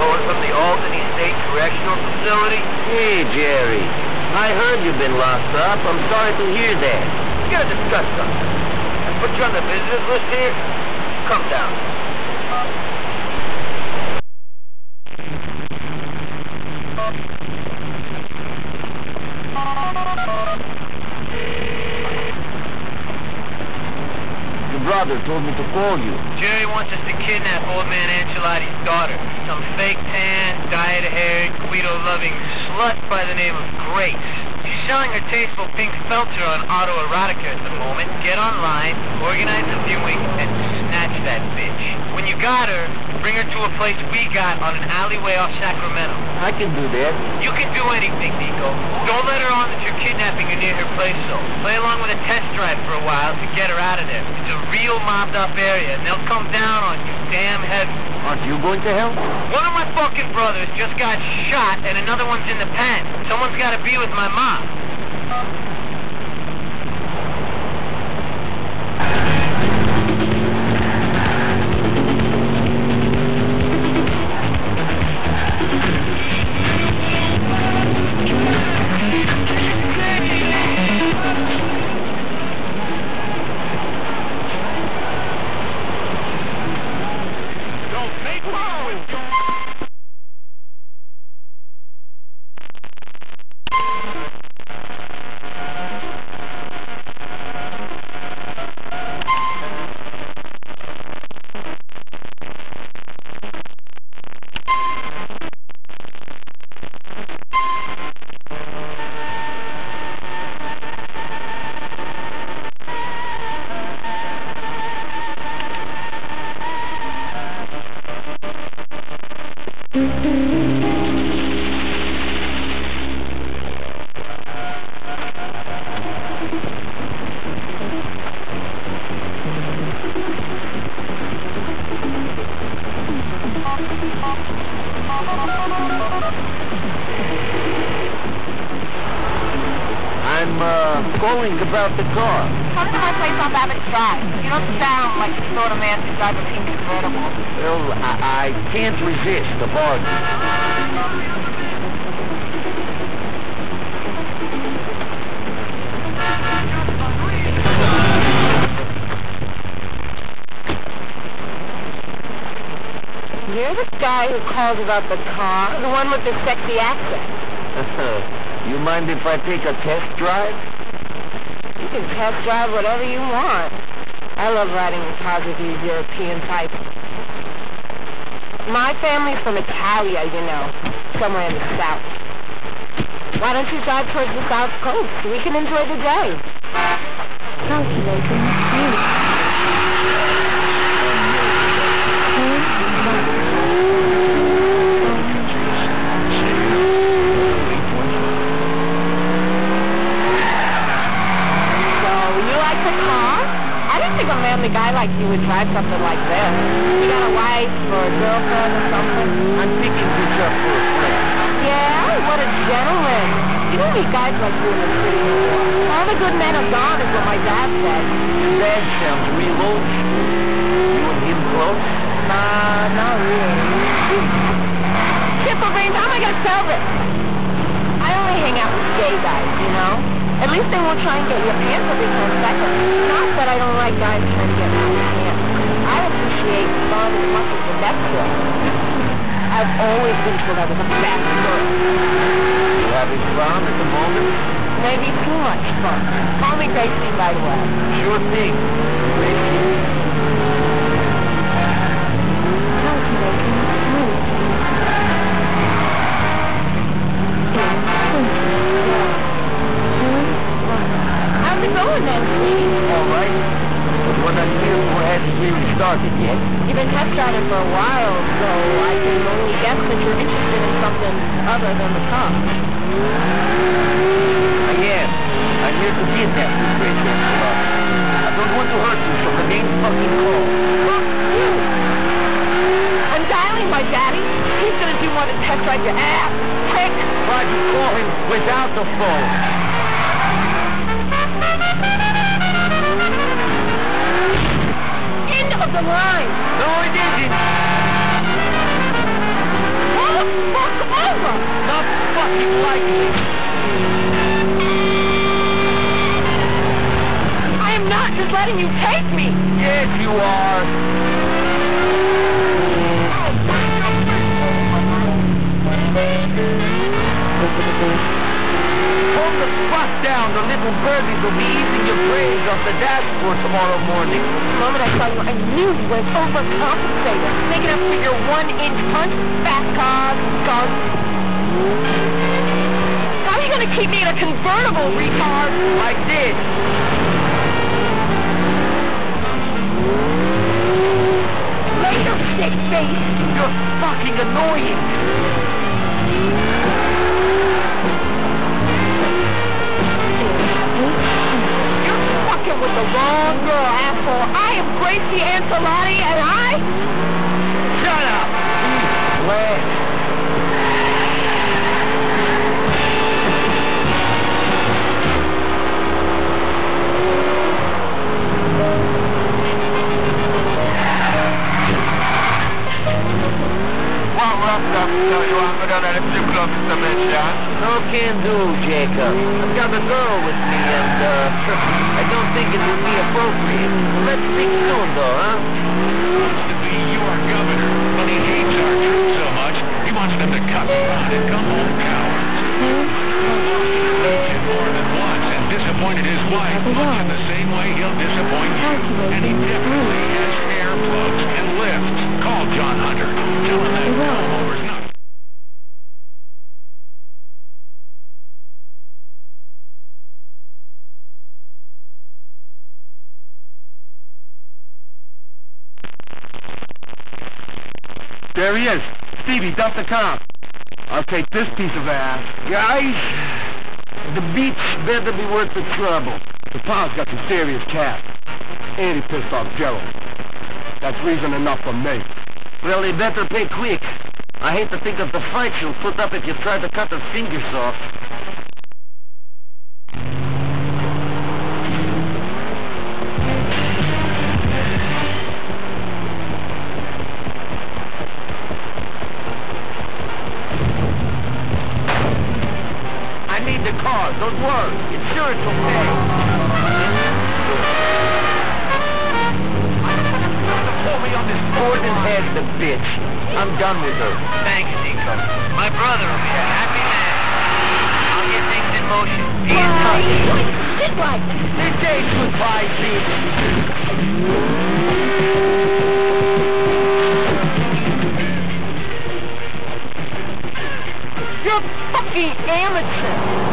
calling from the Albany State Correctional Facility. Hey, Jerry. I heard you've been locked up. I'm sorry to hear that. We gotta discuss something. I put you on the visitors list here. Come down. Your brother told me to call you. Jerry wants us to kidnap old man Ancelotti's daughter. Some fake tan, dyed-haired, Guido-loving slut by the name of Grace. She's selling her tasteful pink felter on autoerotica at the moment. Get online, organize a viewing, and snatch that bitch. When you got her, bring her to a place we got on an alleyway off Sacramento. I can do that. You can do anything, Nico. Don't let her on that you're kidnapping her near her place, though. Play along with a test drive for a while to get her out of there. It's a real mobbed-up area, and they'll come down on you damn heavy. Aren't you going to help? One of my fucking brothers just got shot, and another one's in the pen. Someone's got to be with my mom. I'm calling about the car. Come to my place on Babbitt Drive. You don't sound like the sort of man to drive a pink convertible. Well, I can't resist the bargain. You're the guy who called about the car, the one with the sexy accent. You mind if I take a test drive? You can test drive whatever you want. I love riding in cars with these European types. My family's from Italia, you know, somewhere in the south. Why don't you drive towards the south coast? We can enjoy the day. Calculating speed. A manly guy like you would drive something like this. You got a wife or a girlfriend or something? I'm picking this up for a friend. Yeah? What a gentleman. You don't meet guys like you in the city anymore. All the good men are gone is what my dad said. That sounds real old school. You and him close? Nah, not really. Chipper Brains, how am I gonna sell this? I only hang out with gay guys, you know? At least they won't try and get your pants every 10 seconds. Not that I don't like guys trying to get my pants. I appreciate fun as much as the next girl. I've always been told I was a fast girl. You having fun at the moment? Maybe too much fun. Call me Gracie right away. Sure thing. Gracie. How's it going then, Steve? All right. But what I'm here for hasn't really started yet. You've been test driving for a while, so I can only guess that you're interested in something other than the car. I am. I'm here to kidnap you, Gracie Ancelotti. I don't want to hurt you, so the main fucking call. Fuck you! I'm dialing my daddy. He's gonna do more than test drive your ass. Prick! Try to call him without the phone. End of the line! No, it isn't! over! Not fucking likely! I am not just letting you take me! Yes, you are! Calm the fuck down, the little birdies will be eating your brains off the dashboard tomorrow morning. The moment I saw you, I knew you were overcompensating, making up for your 1-inch punch, fast cars, guns. How are you gonna keep me in a convertible, retard? Like this. Later, shit face! You're fucking annoying. You're fucking with the wrong girl, asshole. I am Gracie Ancelotti, and Shut up! Wait. No can do, Jacob. I've got a girl with me, and, I don't think it would be appropriate. Let's speak soon, though, huh? Wants to be your governor, but he hates our troops so much, he wants them to cut out and come home cowards. He's more than once and disappointed his wife, much in the same way he'll disappoint you. And he definitely has hair plugs and lifts. Call John Hunter. Tell him that Comover's not... There he is. Stevie, dump the comp. I'll take this piece of ass. Guys, the beach better be worth the trouble. The Pa's got some serious cash. And he pissed off Gerald. That's reason enough for me. Well, he better pay quick. I hate to think of the fight you'll put up if you try to cut her fingers off. Don't worry, insurance will pay. Pull me on this board and head the bitch. I'm done with her. Thanks, Nico. My brother will be a happy man. I'll get things in motion. Be in touch. Shit like This ain't goodbye, bitch. you're fucking amateur.